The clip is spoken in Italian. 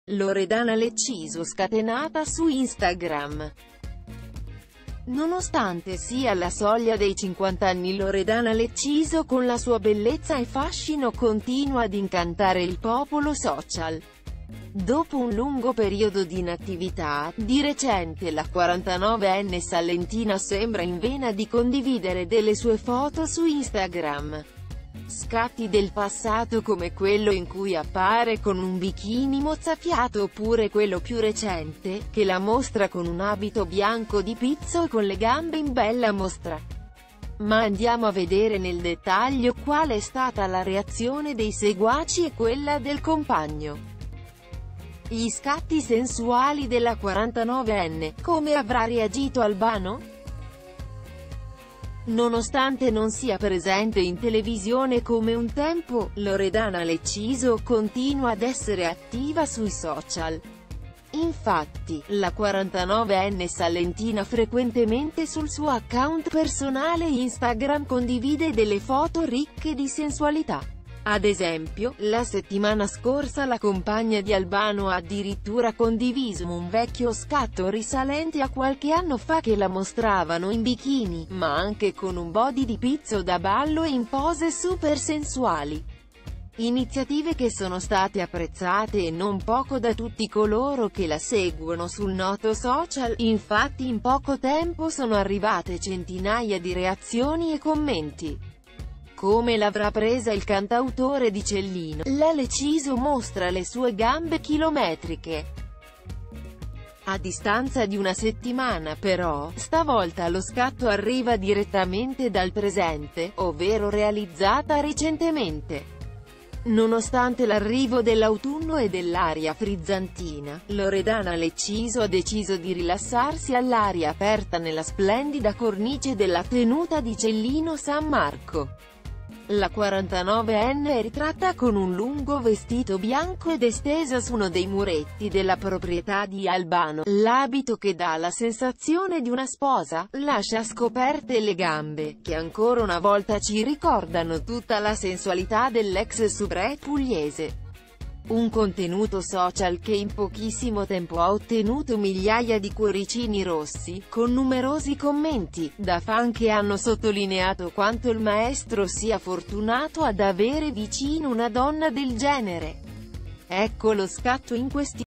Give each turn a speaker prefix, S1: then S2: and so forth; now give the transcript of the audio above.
S1: Loredana Lecciso scatenata su Instagram. Nonostante sia alla soglia dei 50 anni, Loredana Lecciso con la sua bellezza e fascino continua ad incantare il popolo social. Dopo un lungo periodo di inattività, di recente la 49enne sallentina sembra in vena di condividere delle sue foto su Instagram. Scatti del passato come quello in cui appare con un bikini mozzafiato, oppure quello più recente, che la mostra con un abito bianco di pizzo e con le gambe in bella mostra. Ma andiamo a vedere nel dettaglio qual è stata la reazione dei seguaci e quella del compagno. Gli scatti sensuali della 49enne, come avrà reagito Albano? Nonostante non sia presente in televisione come un tempo, Loredana Lecciso continua ad essere attiva sui social. Infatti, la 49enne sallentina frequentemente sul suo account personale Instagram condivide delle foto ricche di sensualità. Ad esempio, la settimana scorsa la compagna di Albano ha addirittura condiviso un vecchio scatto risalente a qualche anno fa che la mostravano in bikini, ma anche con un body di pizzo da ballo e in pose super sensuali. Iniziative che sono state apprezzate e non poco da tutti coloro che la seguono sul noto social. Infatti in poco tempo sono arrivate centinaia di reazioni e commenti. Come l'avrà presa il cantautore di Cellino? La Lecciso mostra le sue gambe chilometriche. A distanza di una settimana però, stavolta lo scatto arriva direttamente dal presente, ovvero realizzata recentemente. Nonostante l'arrivo dell'autunno e dell'aria frizzantina, Loredana Lecciso ha deciso di rilassarsi all'aria aperta nella splendida cornice della tenuta di Cellino San Marco. La 49enne è ritratta con un lungo vestito bianco ed è stesa su uno dei muretti della proprietà di Albano. L'abito, che dà la sensazione di una sposa, lascia scoperte le gambe, che ancora una volta ci ricordano tutta la sensualità dell'ex soubrette pugliese. Un contenuto social che in pochissimo tempo ha ottenuto migliaia di cuoricini rossi, con numerosi commenti, da fan che hanno sottolineato quanto il maestro sia fortunato ad avere vicino una donna del genere. Ecco lo scatto in questione.